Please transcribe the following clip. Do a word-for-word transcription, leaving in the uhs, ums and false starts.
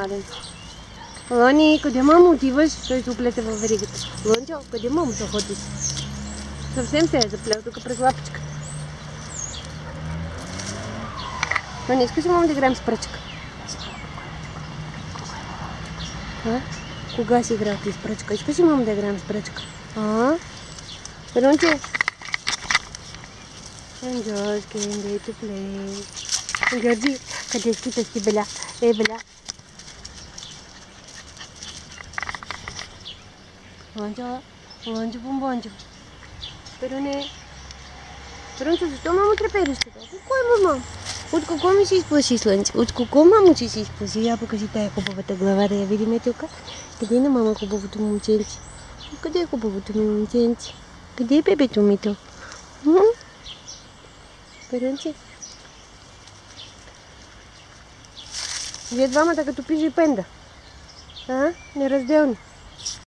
Лъни, къде мамо отиваш? Той се оплете във веригата. Лънчо, къде мамо се ходиш? Съвсем се е заплел тук през лапичка. Но не искаш ли мамо да играем с пръчка? А? Кога си играл ти с пръчка? Искаш ли мамо да играем с пръчка? А? Лънчо? I'm just getting ready to play. Георги, къде скиташ ти, Беля? Е, Беля. Лънчо, Лънчо, бомбончо. Перуне. Перунчо, защо мамо трепериш така? Какво има, мам? От какво ми се изплаши, Слънце? От какво мамо си се изплаши? Я покажи тая хубавата глава да я видим тук. Къде е на мама хубавото момченце? Къде е хубавото ми момченце? Къде е бебето мито? Перунче. Вие двамата като пижи и пенда. А? Неразделни.